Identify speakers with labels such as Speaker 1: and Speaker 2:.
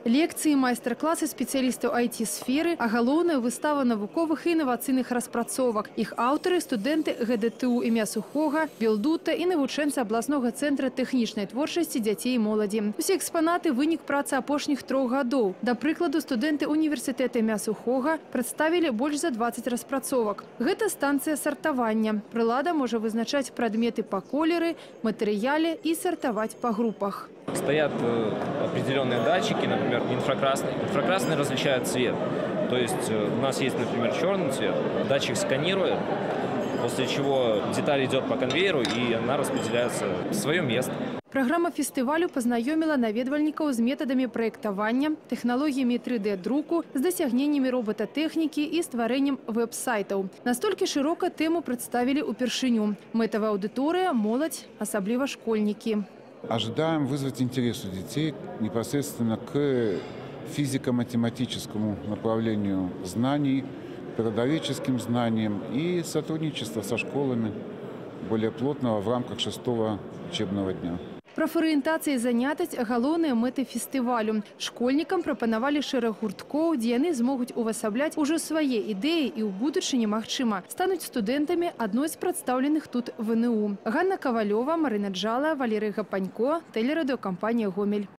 Speaker 1: Лекцыі, майстар-класы спецыялістаў IT-сферы, а галоўнае выстава навуковых і інавацыйных распрацовак. Іх аўтары – студэнты ГДТУ імя Сухога, Белдута і навучэнцы абласнога цэнтра тэхнічнай творчасці дзяцей і моладзі. Усе экспанаты – вынік працы апошніх 3 гадоў. Да прыкладу, студэнты універсітэта імя Сухога прадставілі больш за 20 распрацовак. Гэта станцыя сартавання. Прылада можа вызначаць прадметы па колеры, матэрыяле і сартаваць па групах.
Speaker 2: Стоят определенные датчики, например, инфракрасный. Инфракрасный различает цвет. То есть у нас есть, например, черный цвет. Датчик сканирует, после чего деталь идет по конвейеру, и она распределяется в свое место.
Speaker 1: Программа фестывалю познаёміла наведвальнікаў з метадамі праектавання, тэхналогіямі 3D-друку, з дасягненнямі роботатэхнікі і стварэннем вэб-сайтаў. Настолькі шырока тэму прадставілі ўпершыню. Мэтавая аўдыторыя – моладзь, асабліва школьнікі.
Speaker 3: Ожидаем вызвать интерес у детей непосредственно к физико-математическому направлению знаний, природоведческим знаниям и сотрудничество со школами более плотного в рамках 6-го учебного дня.
Speaker 1: Прафарыентацыя і занятасць – галоўныя мэты фестывалю. Школьнікам прапанавалі шэраг гурткоў, дзе яны змогуць увасабляць ужо свае ідэі і ў будучыні, магчыма, стануць студэнтамі адной з прадстаўленых тут ВНУ. Ганна Кавалёва, Марына Джала, Валерый Гапанько, тэлерадыёкампанія «Гомель».